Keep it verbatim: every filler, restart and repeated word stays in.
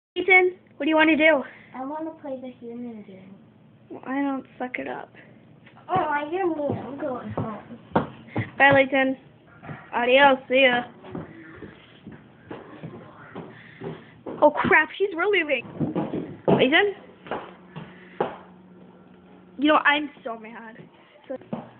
Ethan, what do you want to do? I want to play the human game. Well, I don't suck it up. Oh, you're mean. I'm going home. Bye, Layton. Adios. See ya. Oh, crap. She's really leaving. Layton? You know, I'm so mad. So